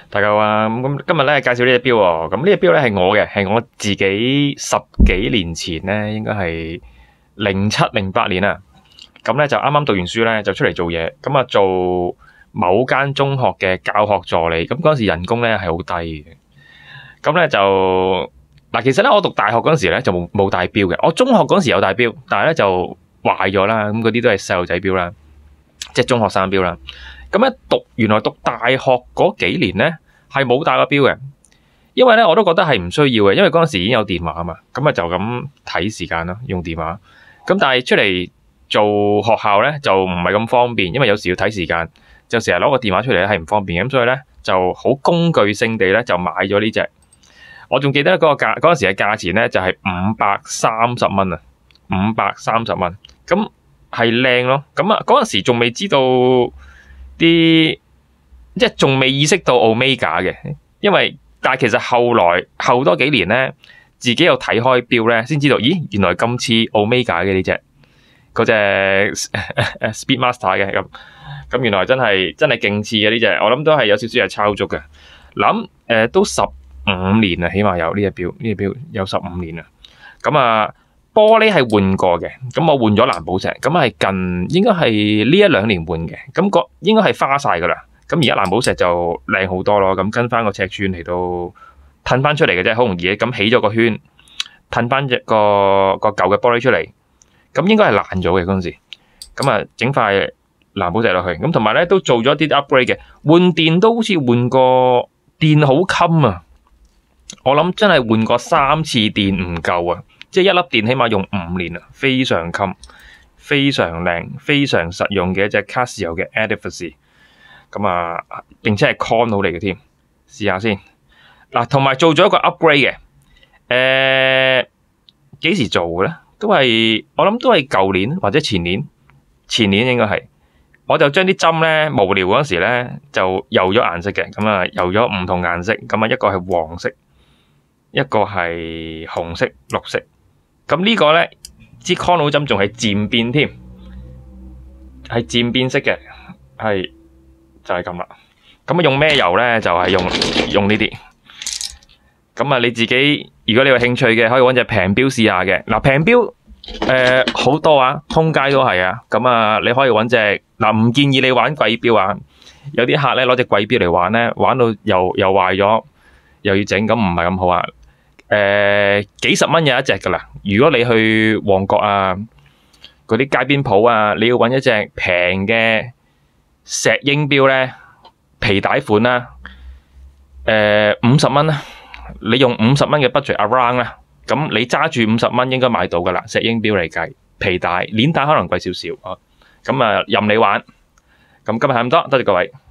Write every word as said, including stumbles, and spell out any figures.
大家好啊！咁今日咧介紹呢隻錶喎，咁呢隻錶咧係我嘅，係我自己十幾年前咧，應該係零七零八年啊。咁咧就啱啱讀完書咧，就出嚟做嘢，咁啊做某間中學嘅教學助理。咁嗰陣時人工咧係好低嘅。咁咧就嗱，其實咧我讀大學嗰陣時咧就冇冇戴錶嘅。我中學嗰陣時有戴錶，但係咧就壞咗啦。咁嗰啲都係細路仔錶啦，即係中學生錶啦。咁咧讀原來讀大學嗰幾年咧係冇戴過錶嘅，因為咧我都覺得係唔需要嘅，因為嗰陣時已經有電話啊嘛，咁啊就咁睇時間咯，用電話。咁但係出嚟做學校咧就唔係咁方便，因為有時要睇時間，就成日攞個電話出嚟咧係唔方便，咁所以咧就好工具性地咧就買咗呢隻。我仲記得嗰個價嗰陣時嘅價錢咧就係五百三十蚊啊，五百三十蚊，咁係靚咯。咁啊嗰陣時仲未知道。啲即係仲未意識到 Omega 嘅，因為但係其實後來後多幾年咧，自己有睇開錶咧，先知道，咦，原來咁似 Omega 嘅呢隻嗰隻 Speedmaster 嘅咁，咁原來真係真係勁似嘅呢隻，我諗都係有少少係抄足嘅。諗誒、呃、都十五年啦，起碼有呢隻錶，呢隻錶有十五年啦。咁啊〜玻璃係換過嘅，咁我換咗藍寶石，咁係近應該係呢一兩年換嘅，咁個應該係花晒噶啦。咁而家藍寶石就靚好多咯，咁跟翻個尺寸嚟到褪翻出嚟嘅啫，好容易嘅。咁起咗個圈，褪翻隻個個舊嘅玻璃出嚟，咁應該係爛咗嘅嗰陣時。咁啊，整塊藍寶石落去，咁同埋咧都做咗啲 upgrade 嘅，換電都好似換過電好襟啊！我諗真係換過三次電唔夠啊！即係一粒電起碼用五年啊，非常襟、非常靚、非常實用嘅一隻 Casio 嘅 Edifice， 咁啊，並且係 Chrono 嚟嘅添，試下先。嗱，同埋做咗一個 upgrade 嘅，誒、呃、幾時做嘅咧？都係我諗都係舊年或者前年，前年應該係。我就將啲針咧無聊嗰時咧就油咗顏色嘅，咁啊油咗唔同顏色，咁啊一個係黃色，一個係紅色、綠色。咁呢個咧支 Chrono 針仲係漸變添，係漸變色嘅，係就係咁啦。咁啊用咩油咧？就係、是、用用呢啲。咁啊你自己如果你有興趣嘅，可以揾隻平錶試下嘅。嗱平錶誒好多啊，通街都係啊。咁啊你可以揾隻嗱，唔建議你玩貴錶啊。有啲客咧攞隻貴錶嚟玩咧，玩到又又壞咗，又要整，咁唔係咁好啊。誒、呃、幾十蚊有一隻噶啦，如果你去旺角啊，嗰啲街邊鋪啊，你要揾一隻平嘅石英錶咧，皮帶款啦，誒五十蚊啦，你用五十蚊嘅 budget around 啦，咁你揸住五十蚊應該買到噶啦，石英錶嚟計，皮帶鏈帶可能貴少少啊，咁啊任你玩，咁今日係咁多，多謝各位。